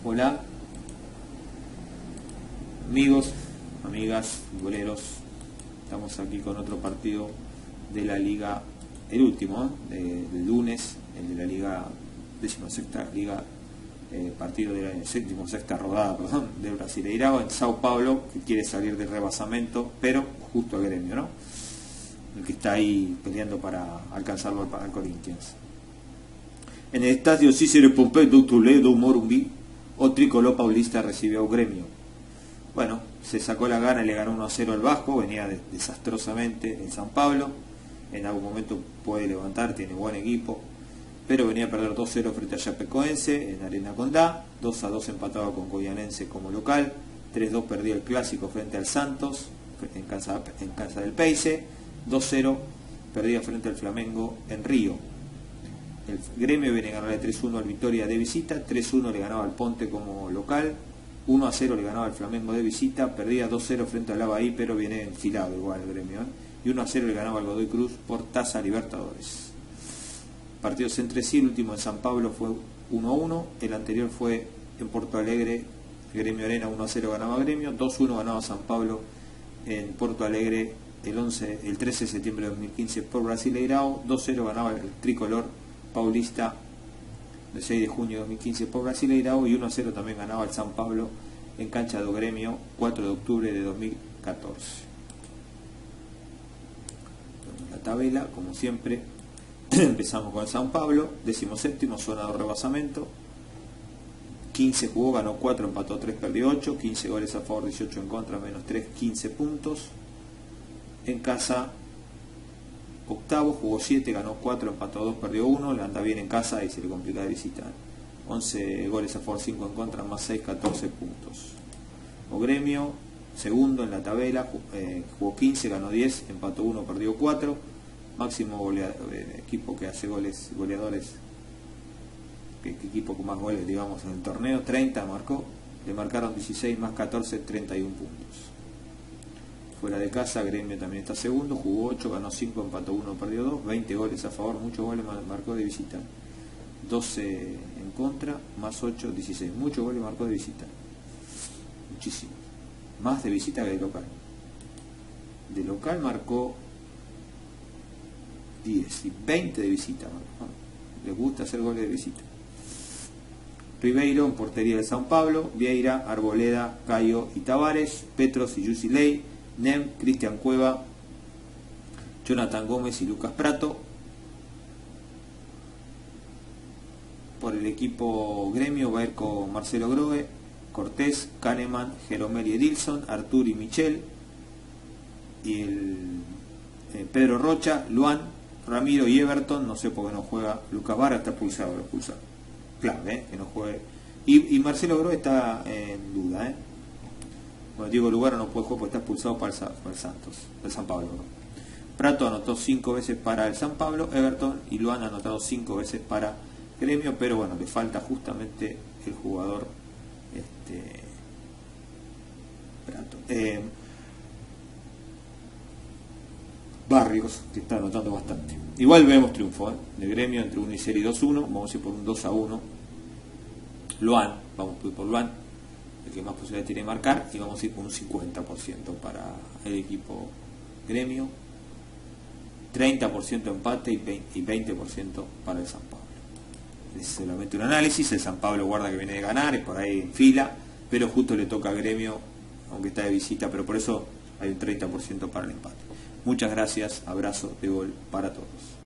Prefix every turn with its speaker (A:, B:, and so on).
A: Hola, amigos, amigas, boleros. Estamos aquí con otro partido de la liga, el último, del lunes, el de la liga 16ª liga, partido de la 16ª rodada, del Brasileirao en Sao Paulo, que quiere salir del rebasamento, pero justo al Gremio, ¿no? El que está ahí peleando para alcanzarlo al Corinthians. En el estadio Cícero Pompeu do Toledo Morumbi, o tricolor paulista recibió a Gremio. Bueno, se sacó la gana y le ganó 1-0 al Vasco, venía desastrosamente en San Pablo, en algún momento puede levantar, tiene buen equipo, pero venía a perder 2-0 frente a Chapecoense en Arena Condá, 2-2 empataba con Goianense como local, 3-2 perdía el clásico frente al Santos en casa del Peixe, 2-0 perdía frente al Flamengo en Río. El Gremio viene a ganarle 3-1 al Vitória de visita, 3-1 le ganaba al Ponte como local, 1-0 le ganaba al Flamengo de visita, perdía 2-0 frente al Avaí, pero viene enfilado igual el Gremio, y 1-0 le ganaba al Godoy Cruz por Taza Libertadores. Partidos entre sí, el último en San Pablo fue 1-1, el anterior fue en Porto Alegre, Gremio Arena 1-0 ganaba Gremio, 2-1 ganaba San Pablo en Porto Alegre el 13 de septiembre de 2015 por Brasileirao, 2-0 ganaba el tricolor paulista el 6 de junio de 2015 por Brasileirao y 1-0 también ganaba el San Pablo en cancha do Gremio 4 de octubre de 2014. La tabla, como siempre, empezamos con el San Pablo, 17º, zona de rebasamento, 15 jugó, ganó 4, empató 3, perdió 8, 15 goles a favor, 18 en contra, menos 3, 15 puntos. En casa, octavo, jugó 7, ganó 4, empató 2, perdió 1, le anda bien en casa y se le complica de visita. 11 goles a favor, 5 en contra, más 6, 14 puntos. O Gremio, segundo en la tabla, jugó 15, ganó 10, empató 1, perdió 4. Máximo equipo que hace goles, goleadores, que equipo con más goles, digamos, en el torneo, 30 marcó, le marcaron 16 más 14, 31 puntos. Fuera de casa, Gremio también está segundo, jugó 8, ganó 5, empató 1, perdió 2, 20 goles a favor, muchos goles marcó de visita, 12 en contra, más 8, 16, muchos goles marcó de visita, muchísimo, más de visita que de local. De local marcó 10 y 20 de visita, marcó. Les gusta hacer goles de visita. Ribeiro en portería de San Pablo, Vieira, Arboleda, Caio y Tavares, Petros y Yusilei, Nem, Cristian Cueva, Jonathan Gómez y Lucas Prato. Por el equipo Gremio va a ir con Marcelo Grohe, Cortés, Kahneman, Jeromel y Edilson, Artur y Michel, y Pedro Rocha, Luan, Ramiro y Everton. No sé por qué no juega Lucas Vara, está pulsado, lo pulsa. Clave, que no juegue. Y Marcelo Grohe está en duda, Bueno, Diego Lugaro no puede jugar porque está expulsado para el Santos, el San Pablo. Prato anotó 5 veces para el San Pablo, Everton y Luan ha anotado 5 veces para Gremio, pero bueno, le falta justamente el jugador Prato. Barrios, que está anotando bastante. Igual vemos triunfo de Gremio entre 1 y 0 y 2-1, vamos a ir por un 2-1. Luan, vamos a ir por Luan, el que más posibilidad tiene de marcar, y vamos a ir con un 50% para el equipo Gremio, 30% empate y 20% para el San Pablo. Es solamente un análisis, el San Pablo guarda que viene de ganar, es por ahí en fila, pero justo le toca a Gremio, aunque está de visita, pero por eso hay un 30% para el empate. Muchas gracias, abrazo de gol para todos.